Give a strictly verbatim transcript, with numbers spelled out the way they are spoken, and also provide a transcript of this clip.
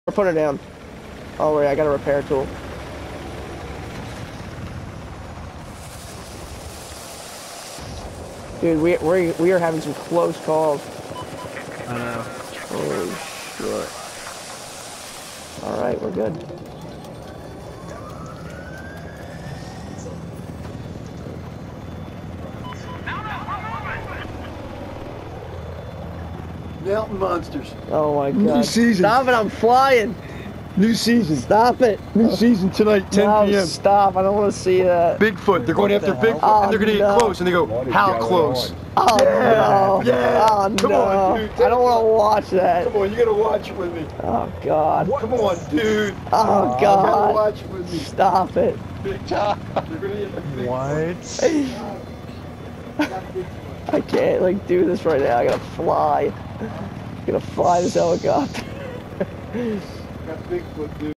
Or put her down. Oh wait, I got a repair tool. Dude, we we we are having some close calls. I know. Holy shit! All right, we're good. Mountain Monsters. Oh my god! New season. Stop it! I'm flying. New season. Stop it! New season tonight, ten No, p m stop! I don't want to see that. Bigfoot. They're going What after the hell? Bigfoot, Oh, and they're gonna no. get close, and they go, "How close?" Oh no! Yeah. Oh Come no! on, dude. I don't want to watch that. Come on, you gotta watch it with me. Oh god! Come on, dude. Oh You gotta god! watch it with me. Stop it! Big time. They're gonna get the Bigfoot. What? I can't like do this right now. I gotta fly. I'm gonna fly this helicopter. Got Bigfoot, dude.